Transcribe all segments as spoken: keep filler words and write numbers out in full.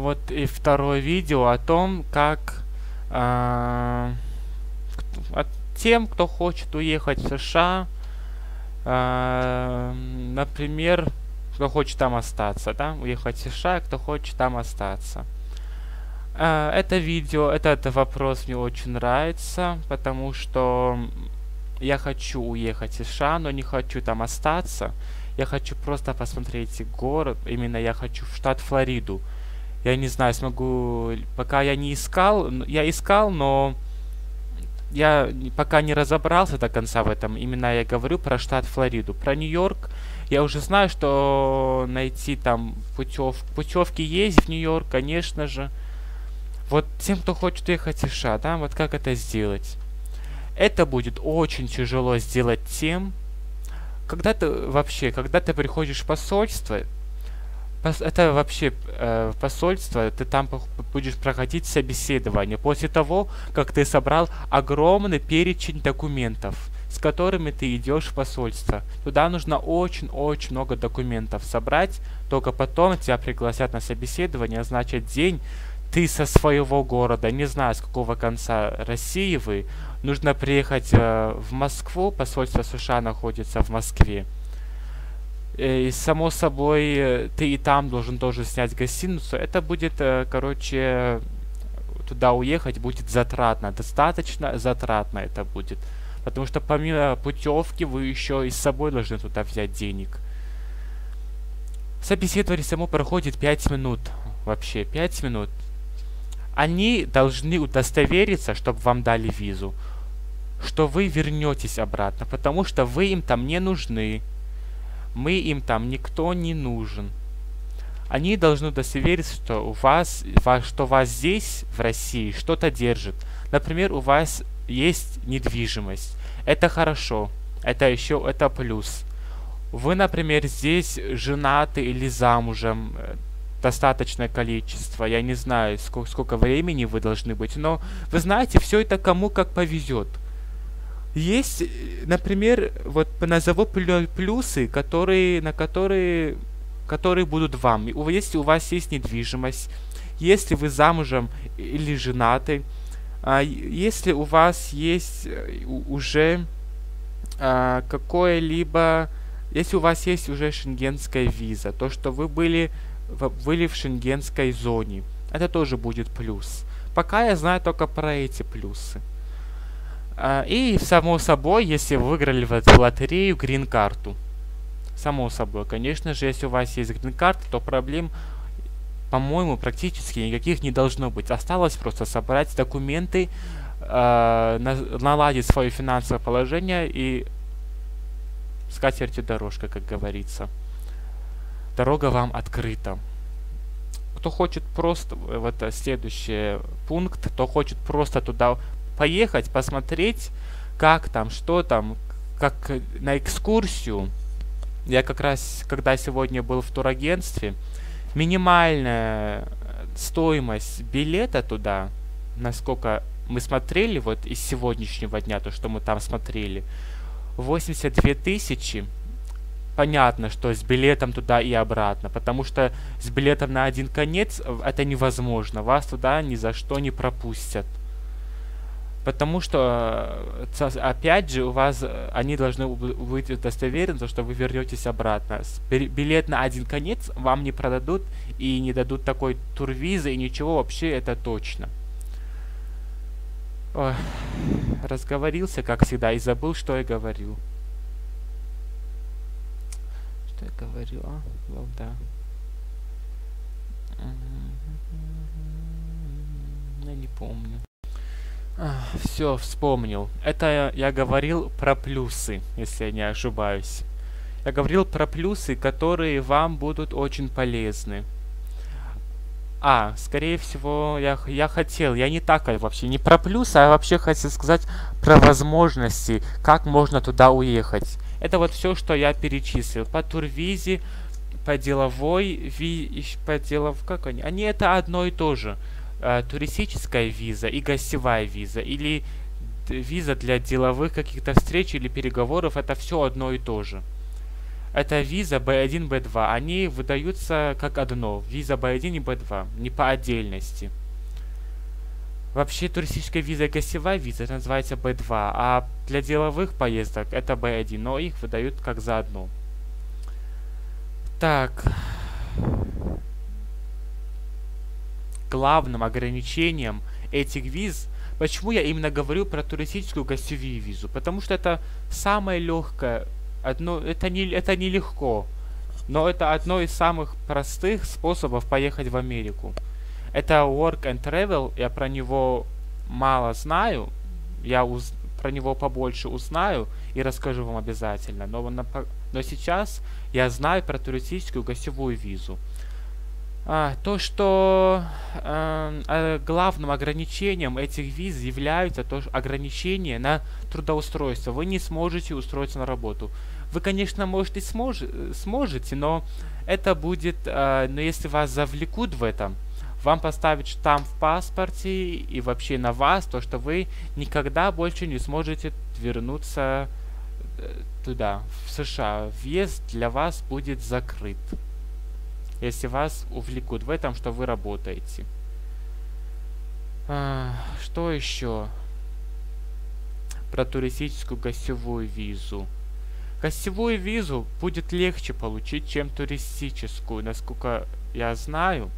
вот и второе видео о том, как а, к- от тем, кто хочет уехать в США, а, например, кто хочет там остаться, да, уехать в США, кто хочет там остаться. А, это видео, этот вопрос мне очень нравится, потому что я хочу уехать в США, но не хочу там остаться. Я хочу просто посмотреть город, именно я хочу в штат Флориду. Я не знаю, смогу, пока я не искал, н- я искал, но я не- пока не разобрался до конца в этом. Именно я говорю про штат Флориду. Про Нью-Йорк я уже знаю, что найти там путев, путевки есть в Нью-Йорк, конечно же. Вот тем, кто хочет ехать в США, да, вот как это сделать? Это будет очень тяжело сделать тем, когда ты вообще, когда ты приходишь в посольство, пос- это вообще э, посольство, ты там пох- будешь проходить собеседование после того, как ты собрал огромный перечень документов, с которыми ты идешь в посольство. Туда нужно очень-очень много документов собрать, только потом тебя пригласят на собеседование, значит день ты со своего города, не знаю с какого конца России вы, нужно приехать э, в Москву, посольство США находится в Москве. Э, И само собой, э, ты и там должен тоже снять гостиницу. Это будет, э, короче, туда уехать будет затратно, достаточно затратно это будет. Потому что помимо путевки вы еще и с собой должны туда взять денег. Собеседование само проходит пять минут. Вообще, пять минут. Они должны удостовериться, чтобы вам дали визу, что вы вернетесь обратно, потому что вы им там не нужны. Мы им там никто не нужен. Они должны удостовериться, что у вас, ва- что вас здесь, в России, что-то держит. Например, у вас есть недвижимость. Это хорошо. Это еще, это плюс. Вы, например, здесь женаты или замужем, э, достаточное количество, я не знаю, сколько, сколько времени вы должны быть, но вы знаете, все это кому как повезет. Есть, э, например, вот назову плю- плюсы, которые, на которые, которые будут вам. И у- Если у вас есть недвижимость, если вы замужем или женаты, а, и- если у вас есть э, у- уже а, какое-либо, если у вас есть уже шенгенская виза, то, что вы были, в- были в шенгенской зоне, это тоже будет плюс. Пока я знаю только про эти плюсы. А, И, само собой, если вы выиграли в эту лотерею грин-карту. Само собой, конечно же, если у вас есть грин-карта, то проблем, по-моему, практически никаких не должно быть. Осталось просто собрать документы, а, на- наладить свое финансовое положение и с катертью дорожка, как говорится. Дорога вам открыта. Кто хочет просто, э, вот э, следующий пункт, кто хочет просто туда поехать, посмотреть, как там, что там, как э, на экскурсию. Я как раз, когда сегодня был в турагентстве, минимальная э, стоимость билета туда, насколько мы смотрели, вот из сегодняшнего дня, то, что мы там смотрели, восемьдесят две тысячи. Понятно, что с билетом туда и обратно, потому что с билетом на один конец э, это невозможно. Вас туда ни за что не пропустят. Потому что, э, ца- опять же, у вас э, они должны б- быть удостоверены, что вы вернетесь обратно. С били- Билет на один конец вам не продадут и не дадут такой турвизы и ничего вообще, это точно. Ой, разговорился, как всегда, и забыл, что я говорил. Что я говорил, а? Ну да. Я не помню. Все, вспомнил. Это я говорил про плюсы, если я не ошибаюсь. Я говорил про плюсы, которые вам будут очень полезны. А, скорее всего, я, х- я хотел, я не так а, вообще, не про плюсы, а вообще хотел сказать про возможности, как можно туда уехать. Это вот все, что я перечислил. По турвизе, по деловой, ви, ищ- по делов, как они? Они это одно и то же. Э, туристическая виза и гостевая виза. Или д- виза для деловых каких-то встреч или переговоров, это все одно и то же. Это виза бэ один, бэ два. Они выдаются как одно. Виза бэ один и бэ два. Не по отдельности. Вообще туристическая виза и гостевая виза это называется бэ два. А для деловых поездок это бэ один. Но их выдают как заодно. Так. Главным ограничением этих виз, почему я именно говорю про туристическую гостевую визу, потому что это самое легкое, одно, это не, это не легко, но это одно из самых простых способов поехать в Америку. Это Work and Travel, я про него мало знаю, я уз, про него побольше узнаю и расскажу вам обязательно, но, но сейчас я знаю про туристическую гостевую визу. А, то, что э, э, главным ограничением этих виз является то, что ограничение на трудоустройство. Вы не сможете устроиться на работу. Вы, конечно, можете смож сможете, но это будет, э, но если вас завлекут в этом, вам поставят штамп в паспорте и вообще на вас, то, что вы никогда больше не сможете вернуться туда, в США. Въезд для вас будет закрыт, если вас увлекут в этом, что вы работаете. А, что еще про туристическую гостевую визу? Гостевую визу будет легче получить, чем туристическую, насколько я знаю.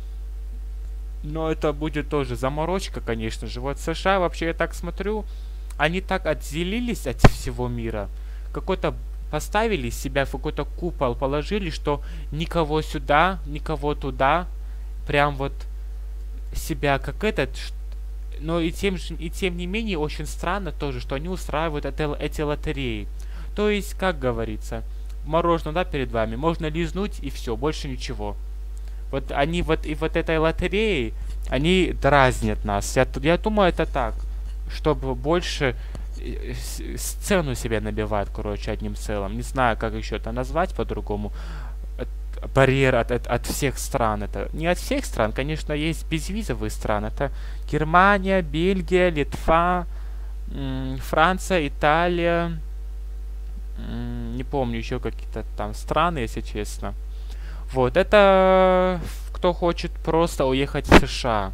Но это будет тоже заморочка, конечно же. Вот США, вообще, я так смотрю, они так отделились от всего мира. Какой-то поставили себя в какой-то купол, положили, что никого сюда, никого туда, прям вот себя как этот, но и тем, же, и тем не менее очень странно тоже, что они устраивают это, эти лотереи. То есть, как говорится, мороженое, да, перед вами, можно лизнуть и все, больше ничего. Вот они вот и вот этой лотереей, они дразнят нас. Я, я думаю, это так, чтобы больше сцену себе набивают, короче, одним целым. Не знаю, как еще это назвать по-другому. Барьер от, от, от всех стран. Это не от всех стран, конечно, есть безвизовые страны. Это Германия, Бельгия, Литва, Франция, Италия. Не помню еще какие-то там страны, если честно. Вот, это кто хочет просто уехать в США.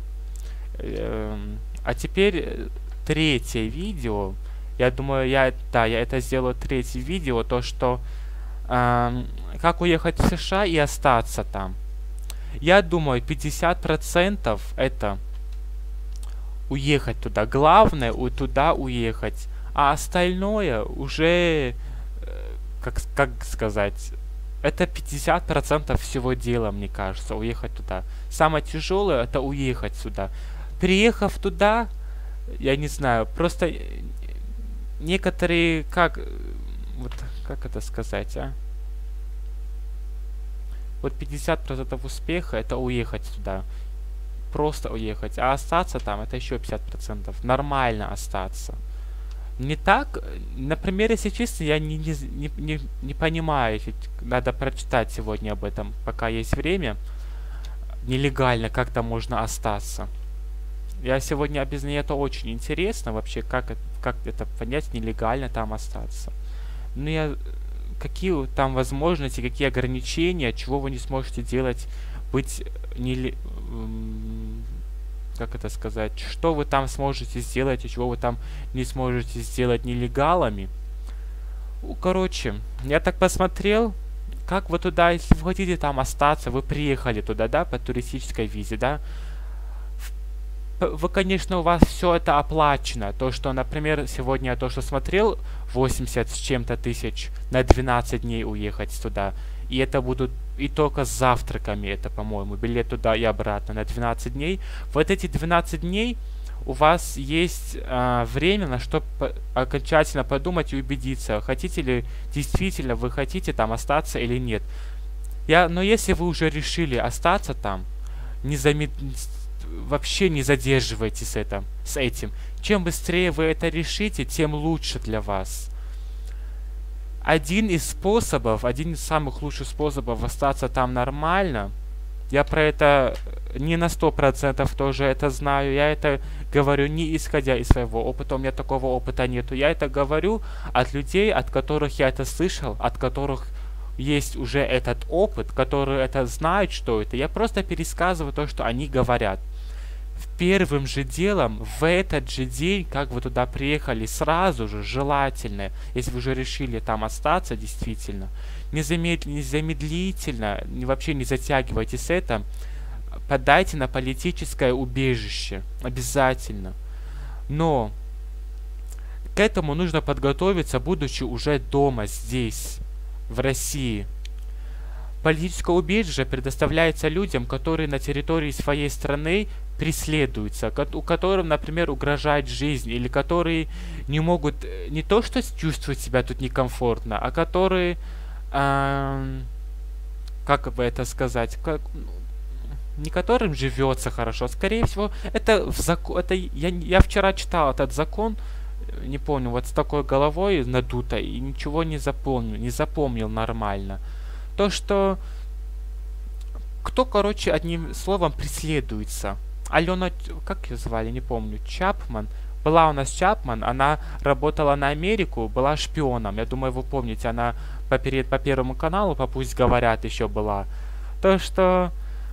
А теперь третье видео. Я думаю, я, да, я это сделаю третье видео, то, что э, как уехать в США и остаться там. Я думаю, пятьдесят процентов это уехать туда. Главное у, туда уехать. А остальное уже, э, как, как сказать, это пятьдесят процентов всего дела, мне кажется, уехать туда. Самое тяжелое это уехать сюда. Приехав туда, я не знаю, просто некоторые, как, вот, как это сказать, а? Вот пятьдесят процентов успеха это уехать туда. Просто уехать. А остаться там это еще пятьдесят процентов. Нормально остаться. Не так, например, если честно, я не, не, не, не понимаю, надо прочитать сегодня об этом, пока есть время. Нелегально как-то можно остаться. Я сегодня объясню, это очень интересно вообще, как, как это понять, нелегально там остаться. Ну, я, какие там возможности, какие ограничения, чего вы не сможете делать, быть не, как это сказать, что вы там сможете сделать и чего вы там не сможете сделать нелегалами. Ну, короче, я так посмотрел, как вы туда, если вы хотите там остаться, вы приехали туда, да, по туристической визе, да, вы, конечно, у вас все это оплачено. То, что, например, сегодня я то, что смотрел, восемьдесят с чем-то тысяч на двенадцать дней уехать туда. И это будут и только с завтраками, это, по-моему, билет туда и обратно на двенадцать дней. Вот эти двенадцать дней у вас есть э, время, на что по окончательно подумать и убедиться, хотите ли действительно вы хотите там остаться или нет. Я, но если вы уже решили остаться там, не замед... вообще не задерживайтесь с, это, с этим. Чем быстрее вы это решите, тем лучше для вас. Один из способов, один из самых лучших способов остаться там нормально, я про это не на сто процентов тоже это знаю, я это говорю не исходя из своего опыта, у меня такого опыта нету, я это говорю от людей, от которых я это слышал, от которых есть уже этот опыт, которые это знают, что это. Я просто пересказываю то, что они говорят. Первым же делом, в этот же день, как вы туда приехали, сразу же, желательно, если вы уже решили там остаться, действительно, незамед... незамедлительно, вообще не затягивайте с этим, подайте на политическое убежище. Обязательно. Но к этому нужно подготовиться, будучи уже дома, здесь, в России. Политическое убежище предоставляется людям, которые на территории своей страны преследуются, у которых, например, угрожает жизнь, или которые не могут не то что чувствовать себя тут некомфортно, а которые, э, как бы это сказать, как, не которым живется хорошо, скорее всего, это в закон, это я, я вчера читал этот закон, не помню, вот с такой головой надутой, и ничего не запомнил, не запомнил нормально. То, что кто, короче, одним словом преследуется. Алена, как ее звали, не помню, Чапман. Была у нас Чапман, она работала на Америку, была шпионом. Я думаю, вы помните, она по, перед, по Первому каналу, по Пусть говорят, еще была. То, что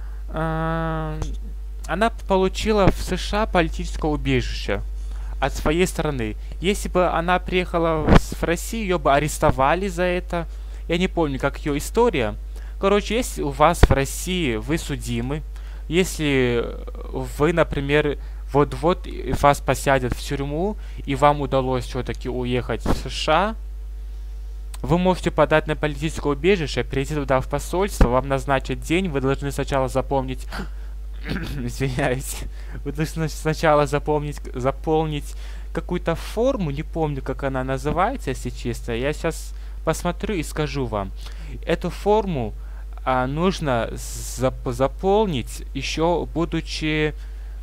э, она получила в США политическое убежище от своей страны. Если бы она приехала в, в Россию, ее бы арестовали за это. Я не помню, как ее история. Короче, если у вас в России вы судимы, если вы, например, вот-вот вас посадят в тюрьму, и вам удалось все-таки уехать в США, вы можете подать на политическое убежище, прийти туда в посольство, вам назначат день, вы должны сначала запомнить... Извиняюсь. Вы должны сначала запомнить, заполнить какую-то форму, не помню, как она называется, если честно. Я сейчас... посмотрю и скажу вам. Эту форму а, нужно зап заполнить еще будучи...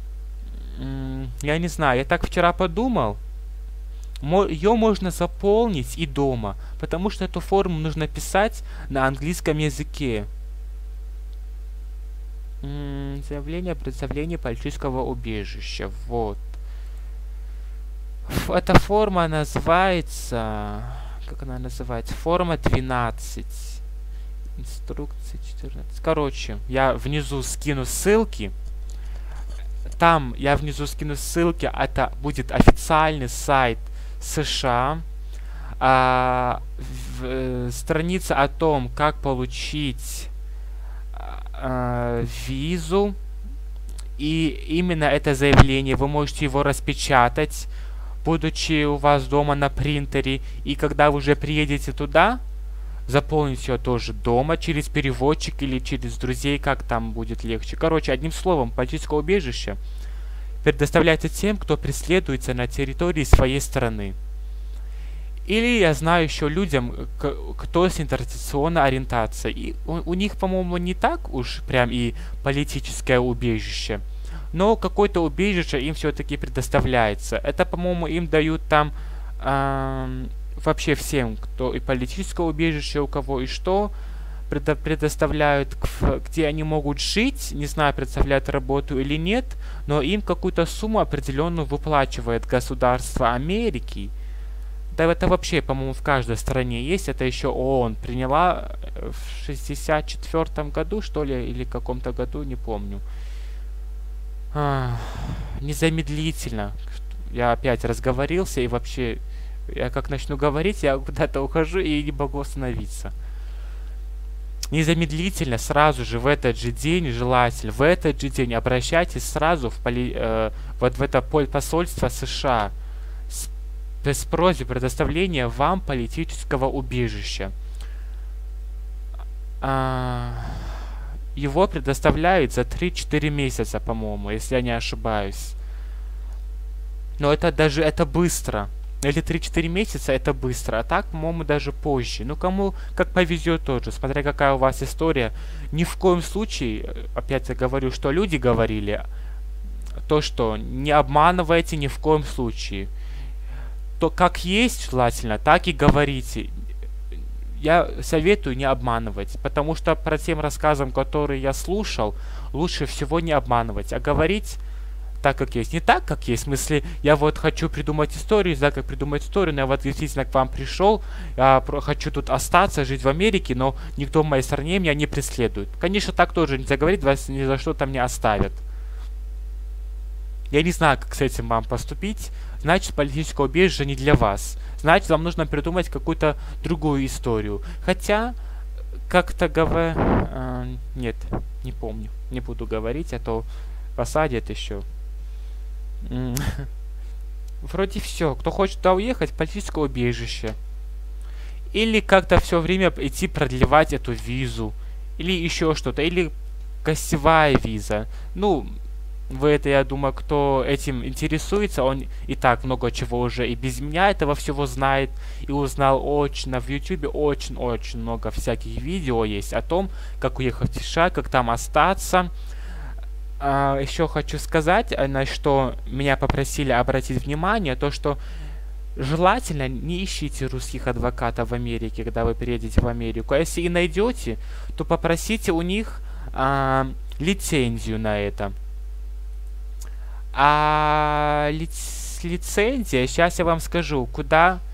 Я не знаю, я так вчера подумал. Ее можно заполнить и дома, потому что эту форму нужно писать на английском языке. М заявление о предоставлении политического убежища. Вот. Эта форма называется... Как она называется? Форма двенадцать. Инструкция четырнадцать. Короче, я внизу скину ссылки. Там я внизу скину ссылки. Это будет официальный сайт США. А, в, э, страница о том, как получить э, визу. И именно это заявление вы можете его распечатать, будучи у вас дома на принтере, и когда вы уже приедете туда, заполнить ее тоже дома, через переводчик или через друзей, как там будет легче. Короче, одним словом, политическое убежище предоставляется тем, кто преследуется на территории своей страны. Или я знаю еще людям, кто с интернациональной ориентацией. И у, у них, по-моему, не так уж прям и политическое убежище. Но какое-то убежище им все-таки предоставляется. Это, по-моему, им дают там э, вообще всем, кто и политическое убежище, у кого и что, предо предоставляют, где они могут жить, не знаю, предоставляют работу или нет, но им какую-то сумму определенную выплачивает государство Америки. Да это вообще, по-моему, в каждой стране есть. Это еще ООН приняла в шестьдесят четвёртом году, что ли, или в каком-то году, не помню. А, незамедлительно. Я опять разговорился, и вообще, я как начну говорить, я куда-то ухожу и не могу остановиться. Незамедлительно, сразу же, в этот же день, желательно, в этот же день обращайтесь сразу в, поли, э, вот в это посольство США с, с просьбой предоставления вам политического убежища. А, его предоставляют за три-четыре месяца, по-моему, если я не ошибаюсь. Но это даже, это быстро. Или три-четыре месяца это быстро, а так, по-моему, даже позже. Ну, кому как повезет тоже, смотря какая у вас история. Ни в коем случае, опять я говорю, что люди говорили, то, что не обманывайте ни в коем случае. То, как есть желательно, так и говорите. Я советую не обманывать, потому что про тем рассказам, которые я слушал, лучше всего не обманывать, а говорить так, как есть. Не так, как есть. В смысле, я вот хочу придумать историю, знаю, как придумать историю, но я вот действительно к вам пришел, я хочу тут остаться, жить в Америке, но никто в моей стране меня не преследует. Конечно, так тоже нельзя говорить, вас ни за что там не оставят. Я не знаю, как с этим вам поступить. Значит, политическое убежище не для вас. Значит, вам нужно придумать какую-то другую историю. Хотя, как-то говоря... Э, нет, не помню. Не буду говорить, а то посадят еще. Вроде все. Кто хочет туда уехать, политическое убежище. Или как-то все время идти продлевать эту визу. Или еще что-то. Или гостевая виза. Ну, вы это, я думаю, кто этим интересуется, он и так много чего уже и без меня этого всего знает. И узнал очень, в ютубе очень-очень много всяких видео есть о том, как уехать в США, как там остаться. А, еще хочу сказать, на что меня попросили обратить внимание, то что желательно не ищите русских адвокатов в Америке, когда вы приедете в Америку. А если и найдете, то попросите у них а, лицензию на это. А лиц лицензия, сейчас я вам скажу, куда